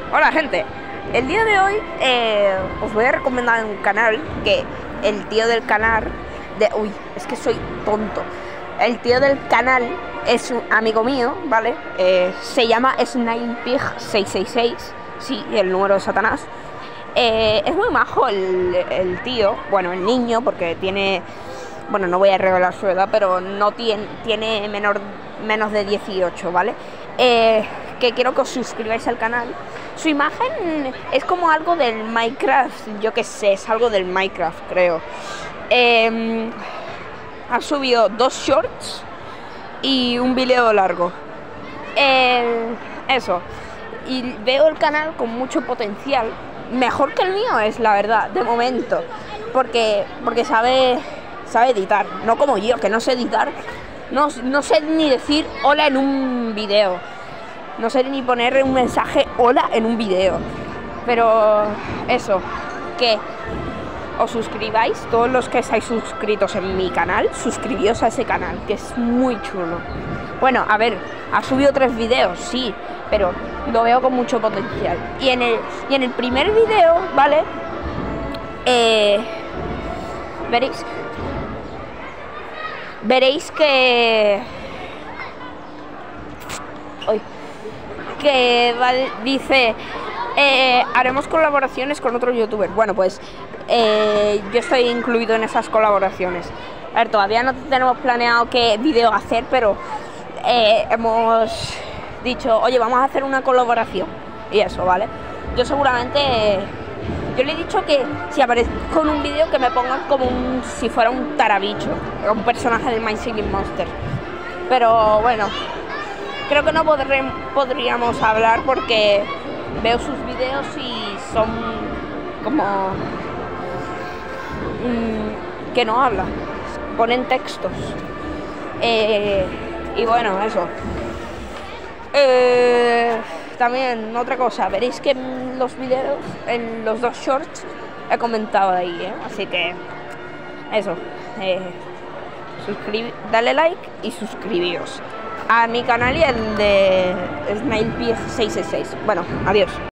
Hola gente, el día de hoy os voy a recomendar un canal que el tío del canal es que soy tonto. El tío del canal es un amigo mío, ¿vale? Se llama SnailPig666, sí, el número de Satanás. Es muy majo el tío, bueno, el niño, porque tiene, bueno, no voy a revelar su edad, pero no tiene menos de 18, ¿vale? Que quiero que os suscribáis al canal. Su imagen es como algo del Minecraft, yo que sé, es algo del Minecraft, creo. Ha subido 2 shorts y un video largo. Eso. Y veo el canal con mucho potencial. Mejor que el mío es, la verdad, de momento. Porque sabe editar. No como yo, que no sé editar. No sé ni decir hola en un video. No sé ni poner un mensaje hola en un video. Pero eso, que os suscribáis, todos los que estáis suscritos en mi canal, suscribíos a ese canal, que es muy chulo. Bueno, a ver, ha subido 3 videos, sí, pero lo veo con mucho potencial. Y en el primer video, ¿vale? Veréis que dice haremos colaboraciones con otros youtubers. Bueno, pues yo estoy incluido en esas colaboraciones. A ver, todavía no tenemos planeado qué video hacer, pero hemos dicho, oye, vamos a hacer una colaboración y eso, ¿vale? Yo seguramente, yo le he dicho que si aparezco en un vídeo que me pongan como si fuera un tarabicho, un personaje del My Singing Monster. Pero bueno, creo que no podríamos hablar porque veo sus vídeos y son como que no habla, ponen textos. Y bueno, eso. También otra cosa, veréis que en los vídeos, en los 2 shorts, he comentado ahí, así que eso. Dale like y suscribíos a mi canal y el de SnailPig666. Bueno, adiós.